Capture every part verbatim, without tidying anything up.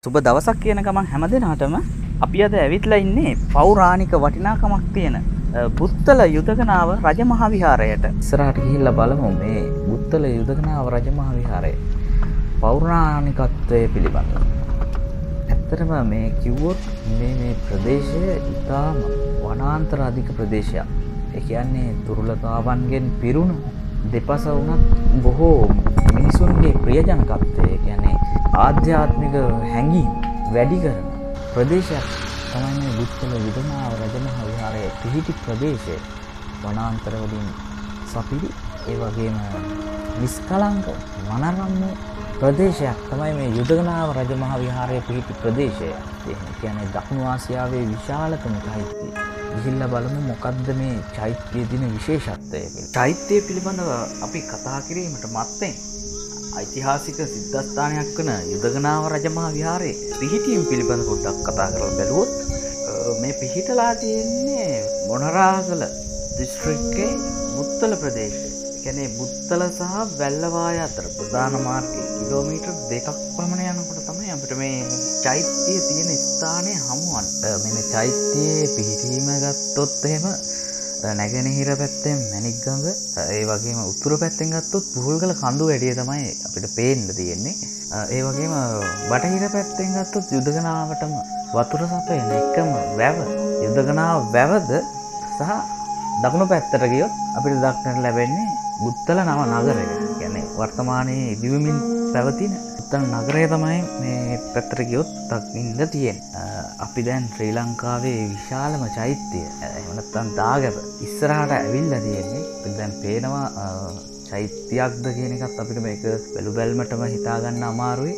සුබ දවසක් කියන ගමන් හැමදෙනාටම අපි අද ඇවිත්ලා ඉන්නේ පෞරාණික වටිනාකමක් තියෙන බුත්තල යුදගනාව රජමහා විහාරයට. ඉස්සරහට ගිහිල්ලා බලමු මේ බුත්තල යුදගනාව රජමහා විහාරය පෞරාණිකත්වයේ පිළිබඳව. ඇත්තටම මේ කිව්වොත් මේ මේ ප්‍රදේශය ඉතාම වනාන්තර අධික ප්‍රදේශයක්. ඒ කියන්නේ දුර්ලභතාවන්ගෙන් පිරුණු දෙපස වුණත් බොහෝ මිනිසුන්ගේ ප්‍රියජනකත්වය, ඒ කියන්නේ ආධ්‍යාත්මික හැඟීම් වැඩි කරන ප්‍රදේශයක් තමයි මේ බුත්තල යුදගනාව රජමහා විහාරයේ පිහිටි ප්‍රදේශය. වනාන්තර වලින් සපිරි ඒ වගේම නිස්කලංක වනරම්‍ය ප්‍රදේශයක් තමයි මේ යුදගනාව රජමහා විහාරයේ පිහිටි ප්‍රදේශය. ඒ කියන්නේ දකුණු ආසියාවේ විශාලතම චෛත්‍යය. ගිහිල්ලා බලමු මොකද්ද මේ චෛත්‍යයේ දින විශේෂත්වය කියලා. චෛත්‍යය පිළිබඳව අපි කතා කිරීමට මත්තෙන් ඓතිහාසික සිද්ධාස්ථානයක් වන යුදගනාව රජමහා විහාරයේ පිහිටීම පිළිබඳ පොඩ්ඩක් කතා කරලා බැලුවොත් මේ පිහිටලා තියෙන්නේ මොනරාගල දිස්ත්‍රික්කයේ බුත්තල ප්‍රදේශයේ. ඒ කියන්නේ බුත්තල සහ වැල්ලවාය අතර ප්‍රධාන මාර්ගයේ කිලෝමීටර් දෙකක් පමණ යනකොට තමයි අපිට මේ චෛත්‍යය තියෙන ස්ථානය හමුවන්නේ. මේ චෛත්‍යයේ පිහිටීම ගත්තොත් එහෙම නැගෙනහිර පැත්තෙන් මැණික්ගඟ, ඒ වගේම උතුරු පැත්තෙන් ගත්තොත් පුහුල්ගල කඳු වැඩිය තමයි අපිට පේන්න තියෙන්නේ. ඒ වගේම බටහිර පැත්තෙන් ගත්තොත් යුදගනාවටම වතුර සපයන එකම වැව යුදගනාව වැවද සහ දකුණු පැත්තට ගියොත් අපිට දක්නට ලැබෙන්නේ බුත්තල නව නගරය. කියන්නේ වර්තමානයේ ඉදිවෙමින් පැවතින බුත්තල නගරය තමයි මේ පැත්තට ගියොත් දක්ින්න තියෙන්නේ. අපි දැන් ශ්‍රී ලංකාවේ විශාලම චෛත්‍යය එහෙම නැත්නම් දාගැබ ඉස්සරහට ඇවිල්ලා තියෙන්නේ. අපිට දැන් පේනවා චෛත්‍යයක්ද කියන එකත් අපිට මේක බැලු බැලමටම හිතා ගන්න අමාරුයි.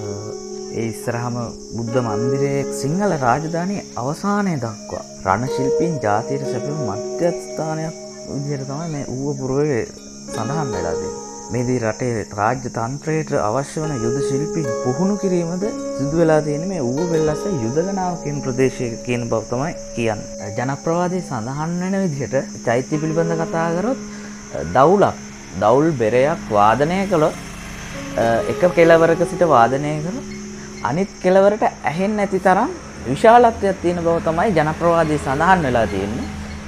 ඒ ඉස්සරහම බුද්ධ මන්දිරයේ සිංහල රාජධානියේ අවසානයේ දක්වා රණ ශිල්පීන් ජාතියට සැපයුම් මධ්‍යස්ථානයක් විදිහට තමයි මේ ඌව පුරවේ සඳහන් වෙලා තියෙන්නේ. මේදී රටේ රාජ්‍ය තන්ත්‍රයට අවශ්‍ය වන යුද ශිල්පීන් පුහුණු කිරීමද සිදු වෙලා තියෙන මේ ඌව වෙල්ලස්ස යුදගනාව කියන ප්‍රදේශයේ කියන බව තමයි කියන්නේ. ජනප්‍රවාදයේ සඳහන් වෙන විදිහට චෛත්‍ය පිළිබඳ කතා කරොත් දවුලක් දවුල් බෙරයක් වාදනය කළොත් එක කෙළවරක සිට වාදනය කළොත් අනිත් කෙළවරට ඇහෙන්නේ නැති තරම් විශාලත්වයක් තියෙන බව තමයි ජනප්‍රවාදයේ සඳහන් වෙලා තියෙන්නේ.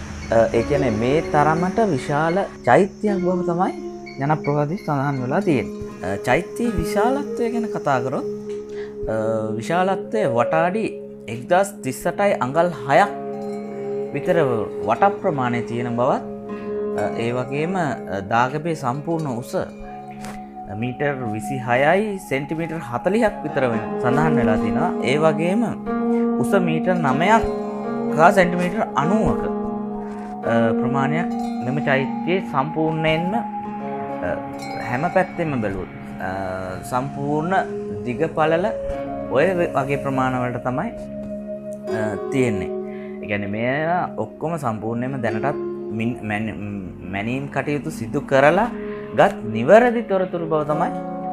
ඒ කියන්නේ මේ තරමට විශාල චෛත්‍යයක් බව තමයි ජනප්‍රවාදයේ සඳහන් වෙලා තියෙන්නේ. චෛත්‍යයේ විශාලත්වය ගැන කතා කරොත් විශාලත්වය වටාඩි එක්දාස් තිස් අටයි අඟල් හයක් විතර වට ප්‍රමාණය තියෙන බවත්, ඒ වගේම දාගැබේ සම්පූර්ණ උස මීටර් විසි හයයි සෙන්ටිමීටර් හතළිහක් විතර වෙන සඳහන් වෙලා තිනවා. ඒ වගේම උස මීටර් නවයක් හා සෙන්ටිමීටර් අනූවක ප්‍රමාණයක් මෙම චෛත්‍යයේ සම්පූර්ණයෙන්ම හැම පැත්තෙම බැලුවොත් සම්පූර්ණ දිග පළල ඔය වගේ ප්‍රමාණවලට තමයි තියෙන්නේ. ඒ කියන්නේ මේවා ඔක්කොම සම්පූර්ණයෙන්ම දැනටත් මැනීම් කටයුතු සිදු කරලා ගත් නිවැරදි තොරතුරු බව තමයි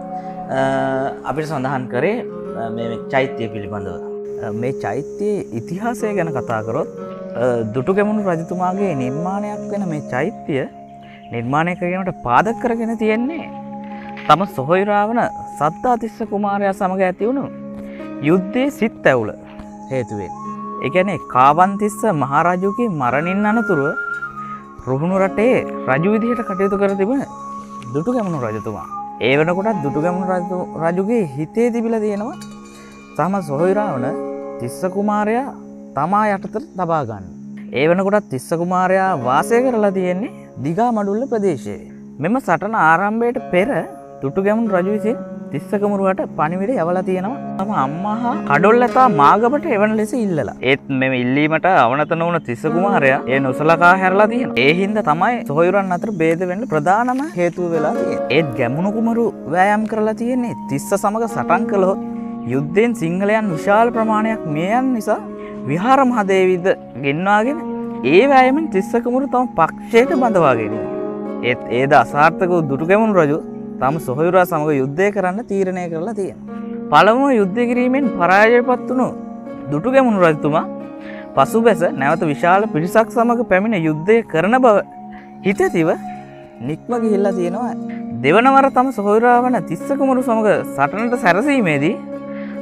අපිට සඳහන් කරේ මේ චෛත්‍යය පිළිබඳව. මේ චෛත්‍යයේ ඉතිහාසය ගැන කතා කරොත් දුටුගැමුණු රජතුමාගේ නිර්මාණයක් වෙන මේ චෛත්‍යය නිර්මාණය කිරීමට පාදක කරගෙන තියෙන්නේ තම සොහොයුරා වන සද්ධාතිස්ස කුමාරයා සමග ඇති වුණු යුද්ධයේ සිත් ඇවුල හේතුවෙන්. ඒ කියන්නේ කාවන්තිස්ස මහරජුගේ මරණින් අනතුරුව රුහුණු රටේ රජු විදිහට කටයුතු කර තිබෙන දුටුගැමුණු රජතුමා. ඒ වෙනකොටත් දුටුගැමුණු රජුගේ හිතේ තිබිලා තියෙනවා තම සොහොයුරා වන තිස්ස කුමාරයා තමා යටතට තබා ගන්න. ඒ වෙනකොටත් තිස්ස කුමාරයා වාසය කරලා තියෙන්නේ දිගාමඩුල්ල ප්‍රදේශයේ. මෙම සටන ආරම්භයට පෙර දුටුගැමුණු රජු විසින් තිස්ස කුමරුවට පණිවිඩ යවලා තියෙනවා තම අම්මා හා කඩොල්ලතා මාගමට එවන ලෙස ඉල්ලලා. ඒත් මෙම ඉල්ලීමට අවනතන වුණ තිස්ස කුමාරයා ඒ නොසලකා හැරලා තියෙනවා. ඒ හින්දා තමයි සොහොයුරන් අතර ભેද වෙන්න ප්‍රධානම හේතුව වෙලා තියෙන්නේ. ඒත් ගැමුණු කුමරු වෑයම් කරලා තියෙන්නේ තිස්ස සමග සටන් කළොත් යුද්ධයෙන් සිංහලයන් විශාල ප්‍රමාණයක් මිය යන නිසා විහාර මහදේවිද ගෙන්වාගෙන ඒ වෑයමෙන් තිස්ස කුමරු තම පක්ෂයට බඳවාගෙන. ඒත් ඒද අසාර්ථක වූ දුටුගැමුණු රජු තම සොහොයුරා සමග යුද්ධය කරන්න තීරණය කරලා තියෙනවා. පළමුව යුද්ධ කිරීමෙන් පරාජයපත් වුණු දුටුගැමුණු රජතුමා පසුබැස නැවත විශාල පිරිසක් සමග පැමිණ යුද්ධය කරන බව හිතතිව නික්ම ගිහිල්ලා තියෙනවා. දෙවන වර තම සොහොයුරා වන තිස්ස කුමරු සමග සටනට සැරසීමේදී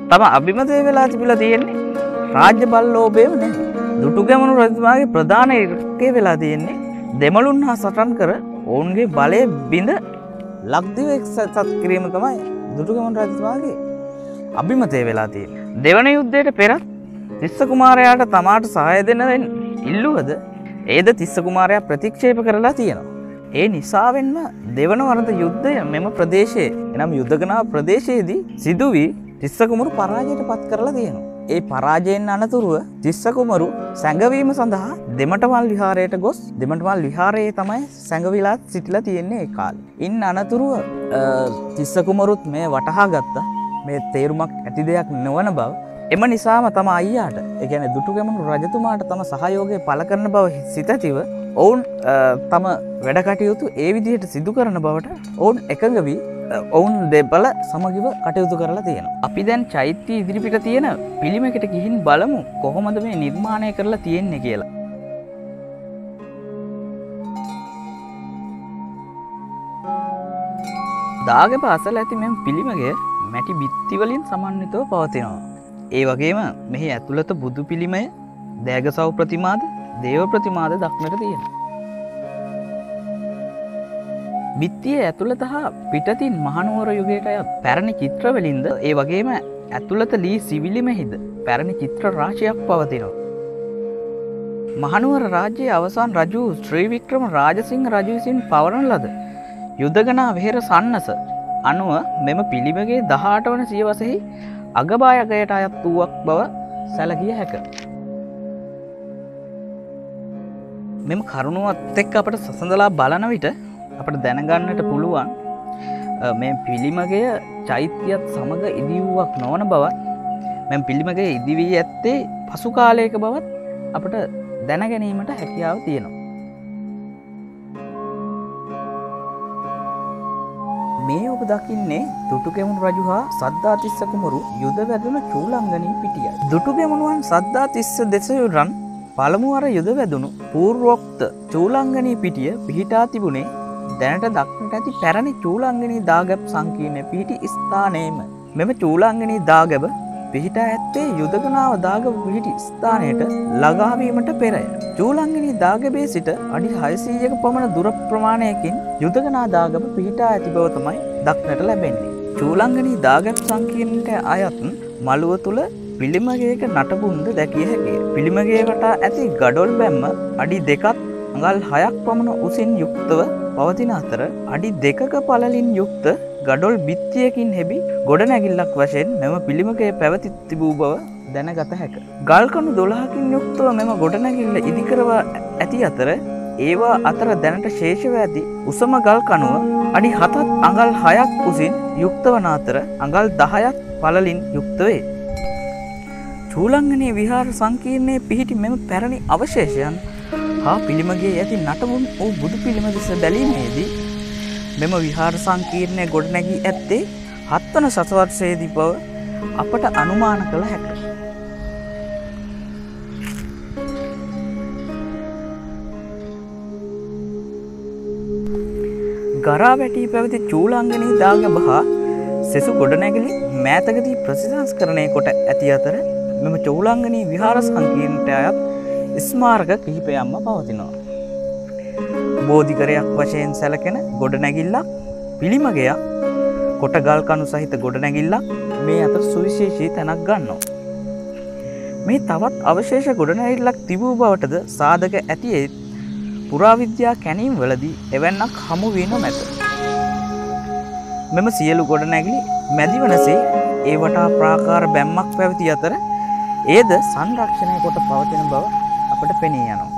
තම අභිමතය වෙලා තිබිලා තියෙන්නේ රාජ්‍ය බල ලෝභයම නෙවෙයි. දුටුගැමුණු රජතුමාගේ ප්‍රධාන ඉලක්කය වෙලා තියෙන්නේ දෙමළුන් හා සටන් කර ඔවුන්ගේ බලය බිඳ ලක්දිව එක්සත් කිරීම තමයි දුටුගැමුණු රජතුමාගේ අභිමතය වෙලා තියෙන්නේ. දෙවන යුද්ධයට පෙරත් තිස්ස කුමාරයාට තමාට සහාය දෙන්න ඉල්ලුවද ඒද තිස්ස කුමාරයා ප්‍රතික්ෂේප කරලා තියෙනවා. ඒ නිසාවෙන්ම දෙවන වරද යුද්ධය මෙම ප්‍රදේශයේ එනම් යුද්ධගනාව ප්‍රදේශයේදී සිදු වී තිස්ස කුමරු පරාජයට පත් කරලා තියෙනවා. ඒ පරාජයෙන් අනතුරුව තිස්ස කුමරු සැඟවීම සඳහා දෙමටමල් විහාරයට ගොස් දෙමටමල් විහාරයේ තමයි සැඟවිලා සිටිලා තියෙන්නේ ඒ කාලේ. ඉන් අනතුරුව තිස්ස කුමරුත් මේ වටහා ගත්තා මේ තේරුමක් ඇති දෙයක් නොවන බව. එම නිසාම තම අයියාට ඒ කියන්නේ දුටුගැමුණු රජතුමාට තම සහයෝගය පළ කරන බව සිතතිව ඔවුන් තම වැඩ කටයුතු ඒ විදිහට සිදු කරන බවට ඔවුන් එකඟ වී ඔවුන් දෙපළ සමගිව කටයුතු කරලා තියෙනවා. අපි දැන් චෛත්‍ය ඉදිරිපිට තියෙන පිළිමයකට ගිහින් බලමු කොහොමද මේ නිර්මාණය කරලා තියෙන්නේ කියලා. දාගැබ අසල ඇති මෙම පිළිමය මැටි බිත්ති වලින් සමන්විතව පවතිනවා. ඒ වගේම මෙහි ඇතුළත බුදු පිළිමය, දෑගසව් ප්‍රතිමාද, දේව ප්‍රතිමාද දක්නට තියෙනවා. බිත්තියේ ඇතුළත හා පිටතින් මහනුවර යුගයට අයත් පැරණි චිත්‍ර වලින්ද ඒ වගේම ඇතුළත ලී සිවිලිමෙහිද පැරණි චිත්‍ර රාශියක් පවතිනවා. මහනුවර රාජ්‍යයේ අවසාන රජු ශ්‍රී වික්‍රම රාජසිංහ රජු විසින් පවරන ලද යුදගනා වෙහෙර සන්නස අනුව මෙම පිළිමගේ දහඅට වන සියවසෙහි අගබායගයට අයත් වූවක් බව සැලකිය හැක. මෙම කරුණුවත් එක්ක අපට සසඳලා බලන විට අපට දැනගන්නට පුළුවන් මේ පිළිමගය චෛත්‍යයත් සමග ඉදිවුවක් නොවන බවත් මෙම පිළිමගේ ඉදිවී ඇත්තේ පසු කාලයක බවත් අපට දැනගැනීමට හැකියාව තියෙනවා. මේ ඔබ දකින්නේ දුටුගැමුණු රජු හා සද්ධාතිස්ස කුමරු යුද වැදුණු චූලංගනී පිටියයි. දුටුගැමුණුවන් සද්ධාතිස්ස දෙසයුරන් පළමු වර යුද වැදුණු පූර්වෝක්ත චූලංගනී පිටිය පිහිටා තිබුණේ දැනට දක්නට ඇති පැරණි චූලංගනී දාගැබ් සංකීර්ණය පිහිටි ස්ථානයේම. මෙම චූලංගනී දාගැබ පිහිටා ඇත්තේ යුදගනාව දාගැබ පිහිටි ස්ථානයට ළඟා වීමට පෙරය. චූලංගනී දාගැබේ සිට අඩි හයසීයක පමණ දුර ප්‍රමාණයකින් යුදගනා දාගැබ පිහිටා ඇති බව තමයි දක්නට ලැබෙන්නේ. චූලංගනී දාගැබ් සංකීර්ණයට අයත් මළුව තුල පිළිමගේක නටබුන්ද දැකිය හැකිය. පිළිමගේ වටා ඇති ගඩොල් බැම්ම අඩි දෙකක් අඟල් හයක් පමණ උසින් යුක්තව පවතින අතර අඩි දෙකක පළලින් යුක්ත ගඩොල් බිත්තියකින් හෙබි ගොඩනැගිල්ලක් වශයෙන් මෙම පිළිමකය පැවති තිබූ බව දැනගත හැක. ගල්කණු දොළහකින් යුක්තව මෙම ගොඩනැගිල්ල ඉදිකරවා ඇති අතර ඒවා අතර දැනට ශේෂව ඇති උසම ගල් කණුව අඩි හතත් අඟල් හයක් උසින් යුක්ත වන අතර අඟල් දහයක් පළලින් යුක්ත වේ. චූලංගනී විහාර සංකීර්ණයේ පිහිටි මෙම පැරණි අවශේෂයන් හා පිළිමගේ ඇති නටබුන් වූ බුදු පිළිම දෙස බැලීමේදී මෙම විහාර සංකීර්ණය ගොඩනැගී ඇත්තේ හත්වන සතවර්ෂයේදී බව අපට අනුමාන කළ හැක. ගරා වැටී පැවති චූලංගනී දාගැබ හා සෙසු ගොඩනැගිලි මෑතකදී ප්‍රතිසංස්කරණය කොට ඇති අතර මෙම චූලංගනී විහාර සංකීර්ණයට අයත් ස්මාරක කිහිපයක්ම පවතිනවා. බෝධිකරයක් වශයෙන් සැලකෙන ගොඩනැගිල්ලක්, පිළිමගයක්, කොටගල් කණු සහිත ගොඩනැගිල්ලක් මේ අතර සුවිශේෂී තැනක් ගන්නවා. මේ තවත් අවශේෂ ගොඩනැගිල්ලක් තිබූ බවටද සාධක ඇතියේ පුරාවිද්‍යා කැණීම් වලදී එවැන්නක් හමු වී නොමැත. මෙම සියලු ගොඩනැගිලි මැදිවනසේ ඒ වටා ප්‍රාකාර බැම්මක් පැවති අතර ඒද සංරක්ෂණය කොට පවතින බව අපට පෙනී යනවා.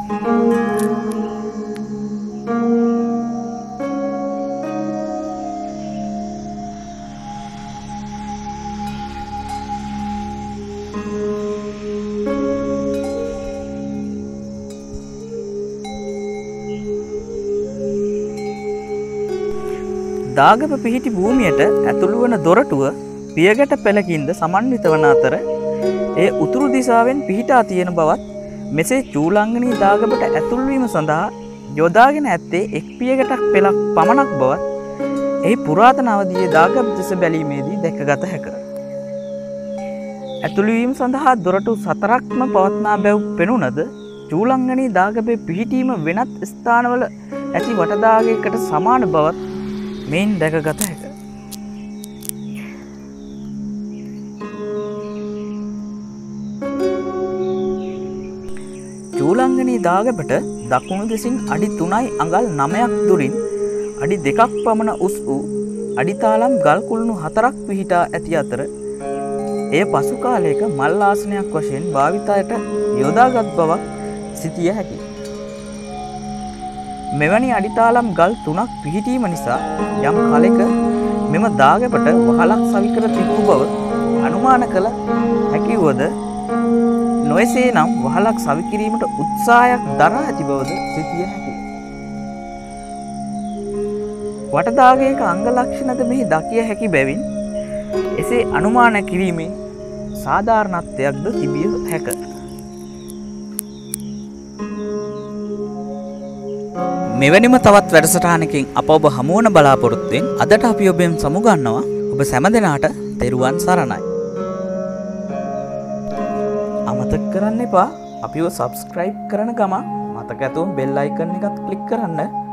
දාගැබ පිහිටි භූමියට ඇතුළු වන දොරටුව පියගැට පෙළකින්ද සමන්විත වන අතර ඒ උතුරු දිසාවෙන් පිහිටා තියෙන බවත් මෙසේ චූලංගනී දාගැබට ඇතුල්වීම සඳහා යොදාගෙන ඇත්තේ එක් පියගැටක් පෙළක් පමණක් බවත් එහි පුරාතන අවධියේ දාගැබ් දෙස බැලීමේදී දැකගත හැක. ඇතුළුවීම සඳහා දොරටු සතරක්ම පවත්නා බැව් පෙනුනද චූලංගනී දාගැබේ පිහිටීම වෙනත් ස්ථානවල ඇති වටදාගයකට සමාන බවත් මෙයින් දැකගත හැක. චූලංගනී දාගැබට දකුණු දෙසින් අඩි තුනයි අඟල් නවයක් දුරින් අඩි දෙකක් පමණ උස් වූ අඩිතාලම් ගල් කුළුණු හතරක් පිහිටා ඇති අතර එය පසු කාලයක මල් ආසනයක් වශයෙන් භාවිතයට යොදාගත් බවක් සිතිය හැකියි. මෙවැනි අඩිතාලම් ගල් තුනක් පිහිටීම නිසා යම් කලෙක මෙම දාගැබට වහලක් සවිකර තිබූ බව අනුමාන කළ හැකිවද නොයසේ නම් වහලක් සවිකිරීමට උත්සාහයක් දරා ඇති බවද සිතිය හැකියි. වටදාගයක අංග ලක්ෂණද මෙහි දකිය හැකි බැවින් එසේ අනුමාන කිරීමේ සාධාරණත්වයක්ද තිබිය හැක. මෙවැනිම තවත් වැඩසටහනකින් අප ඔබ හමුවන බලාපොරොත්තුවෙන් අදට අපි ඔබෙන් සමුගන්නවා. ඔබ සැම දෙනාට තෙරුවන් සරණයි. අමතක කරන්න එපා අපිව සබ්ස්ක්‍රයිබ් කරන ගමන් මතක ඇතුවම බෙල් අයිකන් එකත් ක්ලික් කරන්න.